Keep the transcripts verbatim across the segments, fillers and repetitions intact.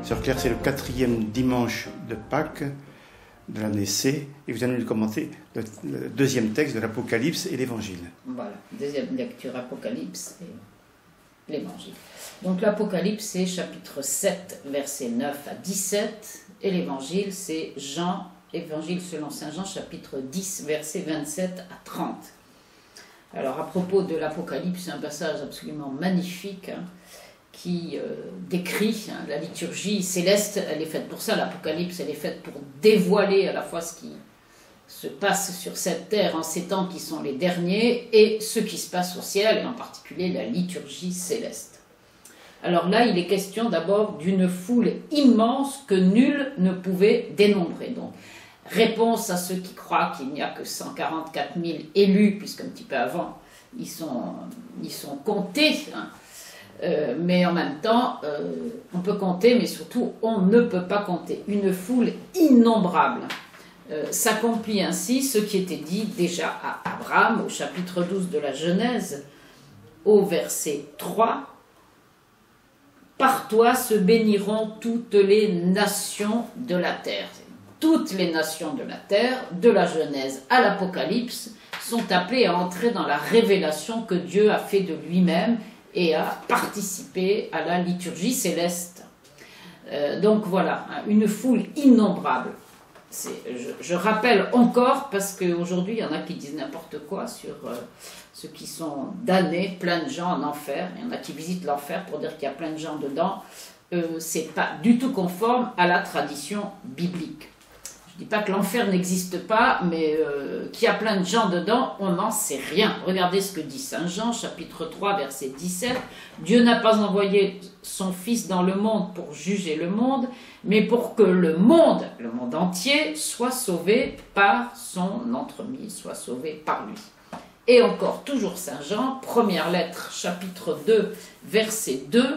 Sœur Claire, c'est le quatrième dimanche de Pâques de l'année C, et vous allez nous commenter le, le deuxième texte de l'Apocalypse et l'Évangile. Voilà, deuxième lecture, Apocalypse et l'Évangile. Donc l'Apocalypse, c'est chapitre sept, versets neuf à dix-sept, et l'Évangile, c'est Jean, Évangile selon saint Jean, chapitre dix, versets vingt-sept à trente. Alors à propos de l'Apocalypse, c'est un passage absolument magnifique, hein, qui euh, décrit hein, la liturgie céleste. Elle est faite pour ça, l'Apocalypse, elle est faite pour dévoiler à la fois ce qui se passe sur cette terre en ces temps qui sont les derniers et ce qui se passe au ciel, et en particulier la liturgie céleste. Alors là, il est question d'abord d'une foule immense que nul ne pouvait dénombrer. Donc, réponse à ceux qui croient qu'il n'y a que cent quarante-quatre mille élus, puisqu'un petit peu avant, ils sont, ils sont comptés, hein. Euh, mais en même temps, euh, on peut compter, mais surtout, on ne peut pas compter. Une foule innombrable. Euh, s'accomplit ainsi ce qui était dit déjà à Abraham, au chapitre douze de la Genèse, au verset trois. « Par toi se béniront toutes les nations de la terre. » Toutes les nations de la terre, de la Genèse à l'Apocalypse, sont appelées à entrer dans la révélation que Dieu a fait de lui-même et à participer à la liturgie céleste. Euh, donc voilà, une foule innombrable. Je, je rappelle encore, parce qu'aujourd'hui, il y en a qui disent n'importe quoi sur euh, ceux qui sont damnés, plein de gens en enfer. Il y en a qui visitent l'enfer pour dire qu'il y a plein de gens dedans. Euh, c'est pas du tout conforme à la tradition biblique. Je ne dis pas que l'enfer n'existe pas, mais euh, qu'il y a plein de gens dedans, on n'en sait rien. Regardez ce que dit saint Jean, chapitre trois, verset dix-sept. « Dieu n'a pas envoyé son Fils dans le monde pour juger le monde, mais pour que le monde, le monde entier, soit sauvé par son entremise, soit sauvé par lui. » Et encore, toujours saint Jean, première lettre, chapitre deux, verset deux.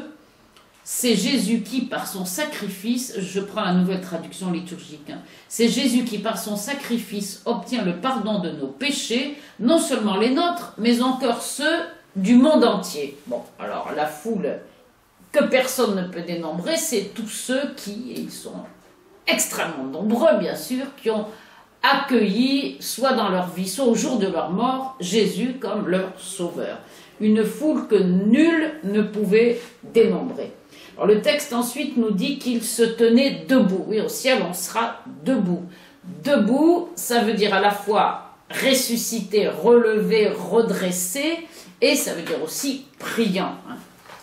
C'est Jésus qui, par son sacrifice, je prends la nouvelle traduction liturgique, hein, c'est Jésus qui, par son sacrifice, obtient le pardon de nos péchés, non seulement les nôtres, mais encore ceux du monde entier. Bon, alors la foule que personne ne peut dénombrer, c'est tous ceux qui, et ils sont extrêmement nombreux bien sûr, qui ont accueilli, soit dans leur vie, soit au jour de leur mort, Jésus comme leur sauveur. Une foule que nul ne pouvait dénombrer. Alors, le texte ensuite nous dit qu'il se tenait debout. Oui, au ciel, on sera debout. Debout, ça veut dire à la fois ressuscité, relevé, redressé, et ça veut dire aussi priant. Hein.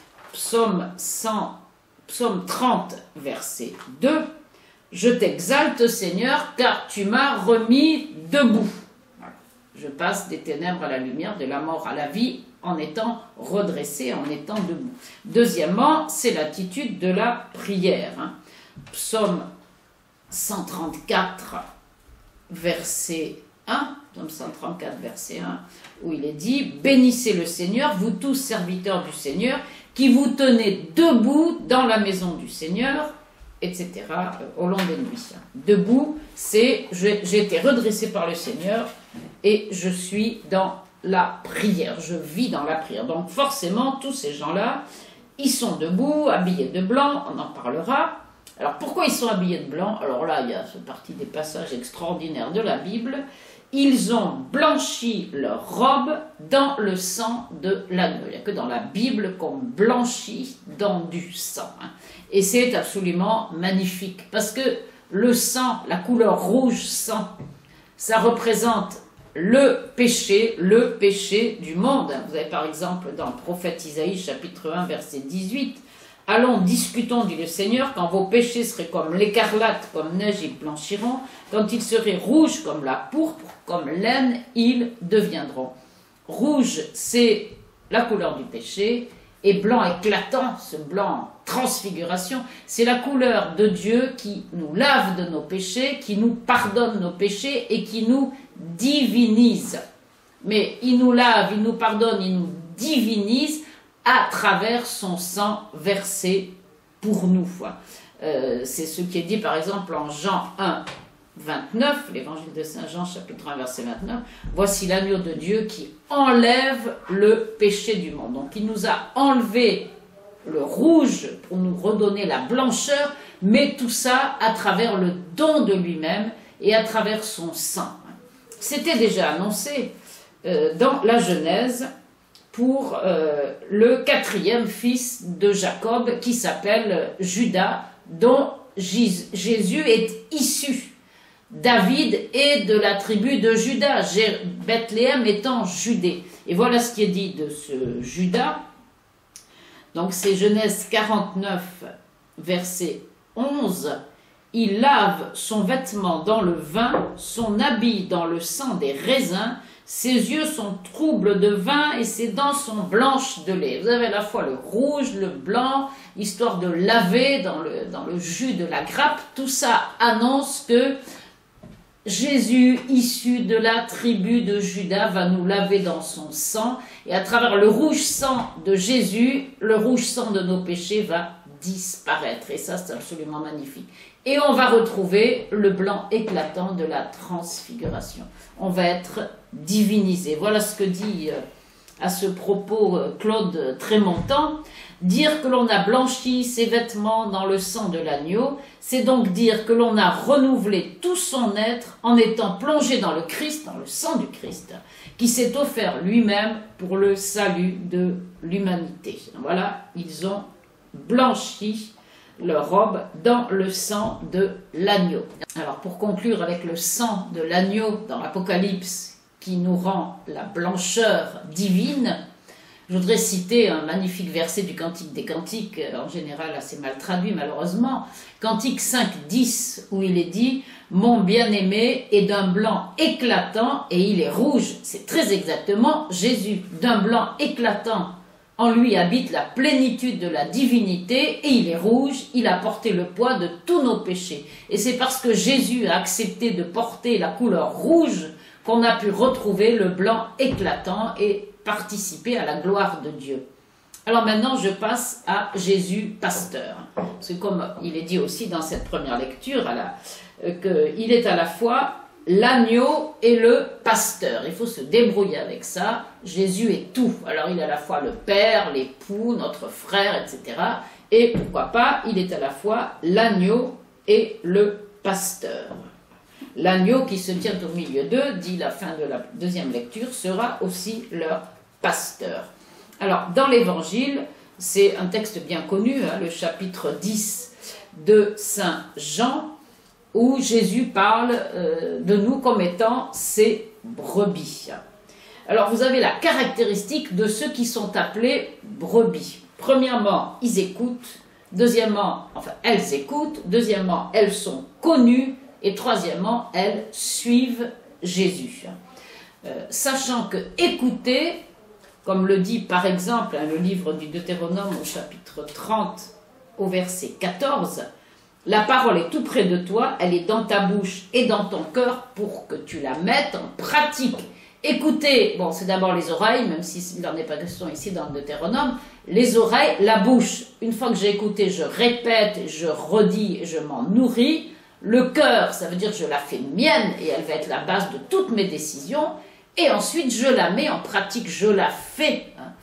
Psaume, cent, psaume trente, verset deux. « Je t'exalte, Seigneur, car tu m'as remis debout. » Voilà. Je passe des ténèbres à la lumière, de la mort à la vie, en étant redressé, en étant debout. Deuxièmement, c'est l'attitude de la prière. Hein. Psaume cent trente-quatre, verset un, Psaume cent trente-quatre, verset un, où il est dit « Bénissez le Seigneur, vous tous serviteurs du Seigneur, qui vous tenez debout dans la maison du Seigneur, et cetera, au long des nuits. » Debout, c'est « J'ai été redressé par le Seigneur et je suis dans la prière, je vis dans la prière. » Donc forcément, tous ces gens-là, ils sont debout, habillés de blanc, on en parlera. Alors pourquoi ils sont habillés de blanc? Alors là, il y a ce partie des passages extraordinaires de la Bible. Ils ont blanchi leur robe dans le sang de l'agneau. Il n'y a que dans la Bible qu'on blanchit dans du sang. Hein. Et c'est absolument magnifique, parce que le sang, la couleur rouge sang, ça représente le péché, le péché du monde. Vous avez par exemple dans le prophète Isaïe, chapitre un, verset dix-huit, « Allons, discutons, dit le Seigneur, quand vos péchés seraient comme l'écarlate, comme neige, ils blanchiront, quand ils seraient rouges comme la pourpre, comme laine, ils deviendront. » Rouge, c'est la couleur du péché, et blanc éclatant, ce blanc transfiguration, c'est la couleur de Dieu qui nous lave de nos péchés, qui nous pardonne nos péchés et qui nous divinise. Mais il nous lave, il nous pardonne, il nous divinise à travers son sang versé pour nous. Euh, c'est ce qui est dit par exemple en Jean un, vingt-neuf, l'évangile de saint Jean, chapitre un, verset vingt-neuf. « Voici l'agneau de Dieu qui enlève le péché du monde. » Donc il nous a enlevé le rouge pour nous redonner la blancheur, mais tout ça à travers le don de lui-même et à travers son sang. C'était déjà annoncé euh, dans la Genèse pour euh, le quatrième fils de Jacob qui s'appelle Judas, dont Jésus est issu. David est de la tribu de Juda, Bethléem étant Judée. Et voilà ce qui est dit de ce Judas. Donc c'est Genèse quarante-neuf, verset onze. Il lave son vêtement dans le vin, son habit dans le sang des raisins, ses yeux sont troubles de vin et ses dents sont blanches de lait. Vous avez à la fois le rouge, le blanc, histoire de laver dans le, dans le jus de la grappe. Tout ça annonce que Jésus, issu de la tribu de Juda, va nous laver dans son sang. Et à travers le rouge sang de Jésus, le rouge sang de nos péchés va disparaître. Et ça, c'est absolument magnifique. Et on va retrouver le blanc éclatant de la transfiguration. On va être divinisé. Voilà ce que dit euh, à ce propos euh, Claude Trémontant. Dire que l'on a blanchi ses vêtements dans le sang de l'agneau, c'est donc dire que l'on a renouvelé tout son être en étant plongé dans le Christ, dans le sang du Christ, qui s'est offert lui-même pour le salut de l'humanité. Voilà, ils ont blanchi leur robe dans le sang de l'agneau. Alors pour conclure avec le sang de l'agneau dans l'Apocalypse qui nous rend la blancheur divine, je voudrais citer un magnifique verset du Cantique des Cantiques, en général assez mal traduit malheureusement, Cantique cinq, dix, où il est dit « Mon bien-aimé est d'un blanc éclatant et il est rouge ». C'est très exactement Jésus, d'un blanc éclatant. En lui habite la plénitude de la divinité et il est rouge, il a porté le poids de tous nos péchés. Et c'est parce que Jésus a accepté de porter la couleur rouge qu'on a pu retrouver le blanc éclatant et participer à la gloire de Dieu. Alors maintenant, je passe à Jésus pasteur. Parce que comme il est dit aussi dans cette première lecture, euh, qu'il est à la fois l'agneau et le pasteur. Il faut se débrouiller avec ça. Jésus est tout. Alors il est à la fois le père, l'époux, notre frère, et cetera. Et pourquoi pas, il est à la fois l'agneau et le pasteur. L'agneau qui se tient au milieu d'eux, dit la fin de la deuxième lecture, sera aussi leur pasteur. Alors, dans l'Évangile, c'est un texte bien connu, hein, le chapitre dix de Saint Jean, où Jésus parle euh, de nous comme étant ses brebis. Alors, vous avez la caractéristique de ceux qui sont appelés brebis. Premièrement, ils écoutent. Deuxièmement, enfin, elles écoutent. Deuxièmement, elles sont connues. Et troisièmement, elles suivent Jésus. Euh, sachant que écouter, comme le dit par exemple hein, le livre du Deutéronome au chapitre trente, au verset quatorze, la parole est tout près de toi, elle est dans ta bouche et dans ton cœur pour que tu la mettes en pratique. Écoutez, bon, c'est d'abord les oreilles, même s'il n'en est pas question ici dans le Deutéronome, les oreilles, la bouche. Une fois que j'ai écouté, je répète, je redis, je m'en nourris. Le cœur, ça veut dire que je la fais mienne et elle va être la base de toutes mes décisions. Et ensuite, je la mets en pratique, je la fais.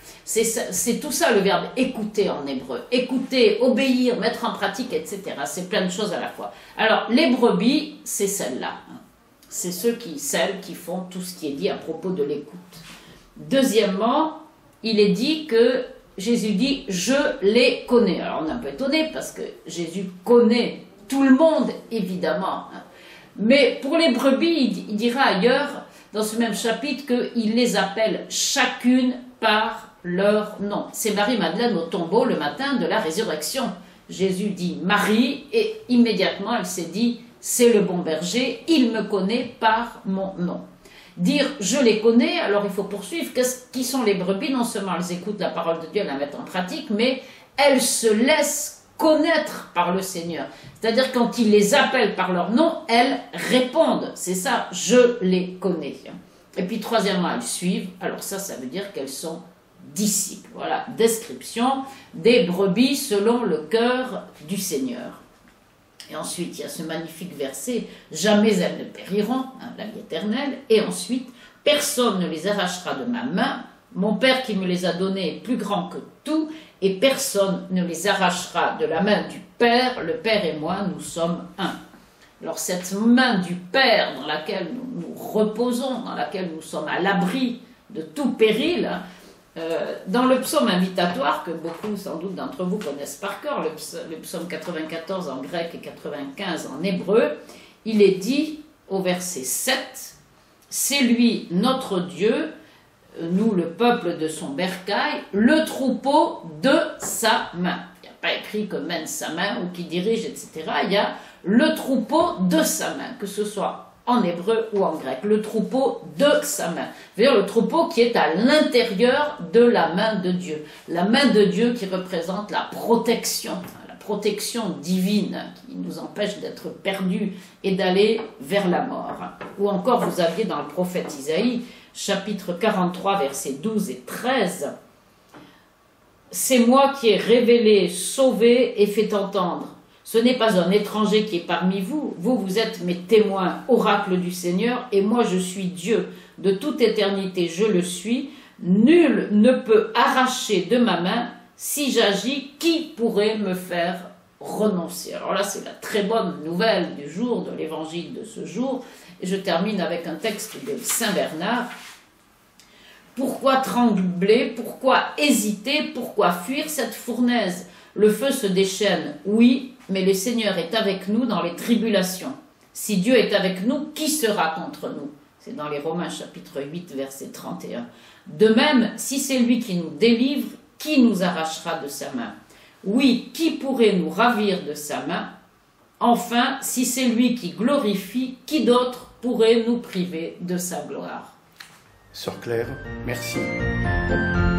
C'est tout ça le verbe écouter en hébreu. Écouter, obéir, mettre en pratique, et cetera. C'est plein de choses à la fois. Alors, les brebis, c'est celles-là. C'est ceux qui, celles qui font tout ce qui est dit à propos de l'écoute. Deuxièmement, il est dit que Jésus dit « je les connais ». Alors, on est un peu étonné parce que Jésus connaît tout le monde, évidemment. Mais pour les brebis, il dira ailleurs, dans ce même chapitre, qu'il les appelle chacune par leur nom. C'est Marie-Madeleine au tombeau le matin de la résurrection. Jésus dit Marie, et immédiatement elle s'est dit, c'est le bon berger, il me connaît par mon nom. Dire je les connais, alors il faut poursuivre, qui sont les brebis? Non seulement elles écoutent la parole de Dieu, elles la mettent en pratique, mais elles se laissent connaître par le Seigneur. C'est-à-dire quand il les appelle par leur nom, elles répondent. C'est ça, je les connais. Et puis troisièmement, elles suivent. Alors ça, ça veut dire qu'elles sont disciples. Voilà, description des brebis selon le cœur du Seigneur. Et ensuite, il y a ce magnifique verset, jamais elles ne périront, hein, la vie éternelle. Et ensuite, personne ne les arrachera de ma main. Mon Père qui me les a donnés est plus grand que tout, et personne ne les arrachera de la main du Père. Le Père et moi, nous sommes un. Alors cette main du Père dans laquelle nous nous reposons, dans laquelle nous sommes à l'abri de tout péril, euh, dans le psaume invitatoire, que beaucoup sans doute d'entre vous connaissent par cœur, le, le psaume quatre-vingt-quatorze en grec et quatre-vingt-quinze en hébreu, il est dit au verset sept, « C'est lui notre Dieu, nous le peuple de son bercail, le troupeau de sa main. » Il n'y a pas écrit que mène sa main ou qui dirige, et cetera. Il y a le troupeau de sa main, que ce soit en hébreu ou en grec. Le troupeau de sa main. C'est-à-dire le troupeau qui est à l'intérieur de la main de Dieu. La main de Dieu qui représente la protection, la protection divine qui nous empêche d'être perdus et d'aller vers la mort. Ou encore, vous aviez dans le prophète Isaïe, chapitre quarante-trois, versets douze et treize, « C'est moi qui ai révélé, sauvé et fait entendre. Ce n'est pas un étranger qui est parmi vous. Vous, vous êtes mes témoins, oracle du Seigneur, et moi je suis Dieu. De toute éternité, je le suis. Nul ne peut arracher de ma main. Si j'agis, qui pourrait me faire renoncer ?» Alors là, c'est la très bonne nouvelle du jour, de l'évangile de ce jour. Et je termine avec un texte de Saint Bernard. « Pourquoi trembler? Pourquoi hésiter? Pourquoi fuir cette fournaise? Le feu se déchaîne, oui, mais le Seigneur est avec nous dans les tribulations. Si Dieu est avec nous, qui sera contre nous ?» C'est dans les Romains chapitre huit, verset trente et un. « De même, si c'est lui qui nous délivre, qui nous arrachera de sa main? Oui, qui pourrait nous ravir de sa main? Enfin, si c'est lui qui glorifie, qui d'autre pourrait nous priver de sa gloire ?» Sœur Claire, merci.